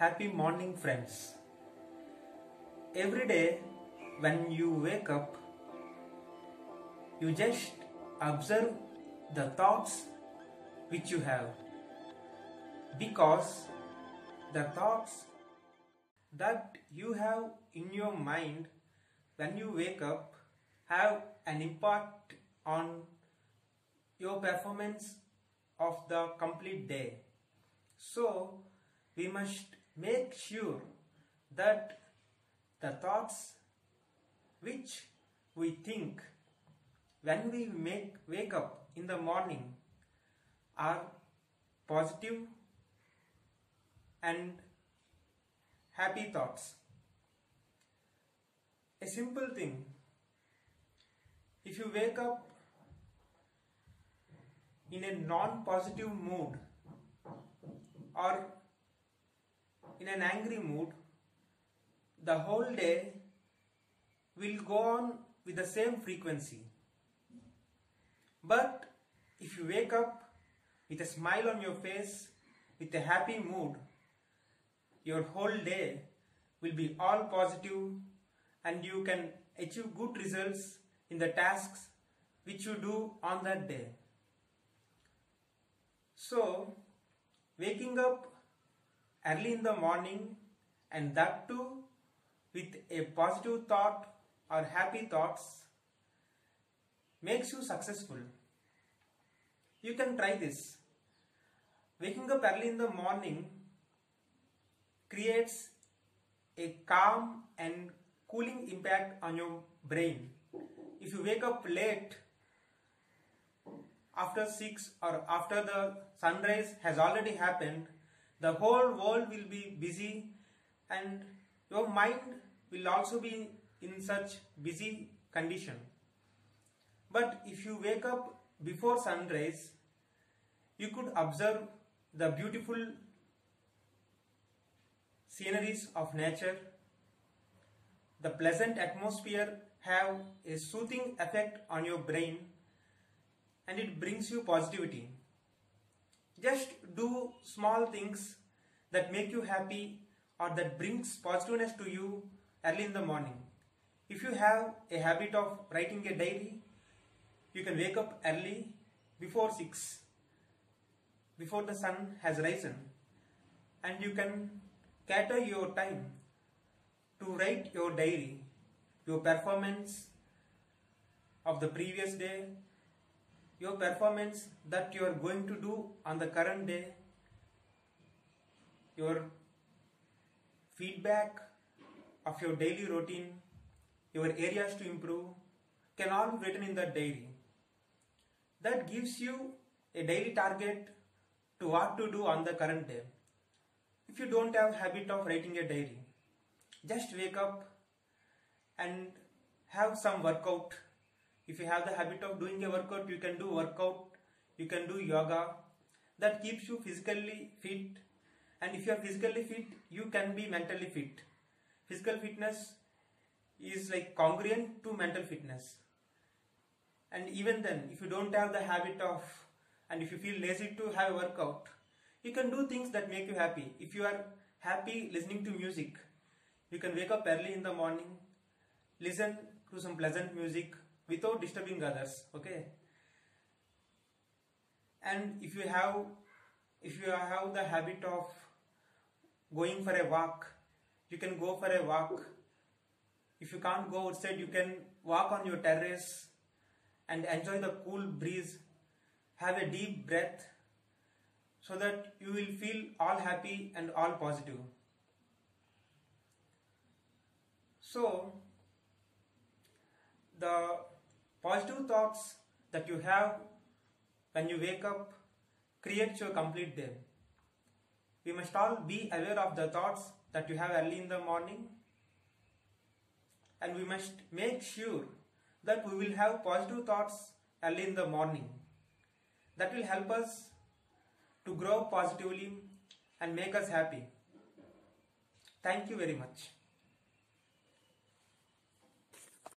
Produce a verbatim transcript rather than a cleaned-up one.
Happy morning, friends. Every day when you wake up, you just observe the thoughts which you have, because the thoughts that you have in your mind when you wake up have an impact on your performance of the complete day. So we must make sure that the thoughts which we think when we make wake up in the morning are positive and happy thoughts. A simple thing: if you wake up in a non-positive mood or in an angry mood, the whole day will go on with the same frequency. But if you wake up with a smile on your face, with a happy mood, your whole day will be all positive and you can achieve good results in the tasks which you do on that day. So, waking up early in the morning, and that too with a positive thought or happy thoughts, makes you successful. You can try this. Waking up early in the morning creates a calm and cooling impact on your brain. If you wake up late, after six or after the sunrise has already happened, the whole world will be busy and your mind will also be in such busy condition. But if you wake up before sunrise, you could observe the beautiful sceneries of nature. The pleasant atmosphere have a soothing effect on your brain and it brings you positivity. Just do small things that make you happy or that brings positiveness to you early in the morning. If you have a habit of writing a diary, you can wake up early before six, before the sun has risen, and you can cater your time to write your diary, your performance of the previous day, your performance that you are going to do on the current day, your feedback of your daily routine, your areas to improve, can all be written in that diary. That gives you a daily target to what to do on the current day. If you don't have habit of writing a diary, just wake up and have some workout. If you have the habit of doing a workout, you can do workout, you can do yoga. That keeps you physically fit, and if you are physically fit, you can be mentally fit. Physical fitness is like congruent to mental fitness. And even then, if you don't have the habit of, and if you feel lazy to have a workout, you can do things that make you happy. If you are happy listening to music, you can wake up early in the morning, listen to some pleasant music without disturbing others, okay? And if you have, if you have the habit of going for a walk, you can go for a walk. If you can't go outside, you can walk on your terrace and enjoy the cool breeze. Have a deep breath so that you will feel all happy and all positive. So, the positive thoughts that you have when you wake up creates your complete day. We must all be aware of the thoughts that you have early in the morning, and we must make sure that we will have positive thoughts early in the morning. That will help us to grow positively and make us happy. Thank you very much.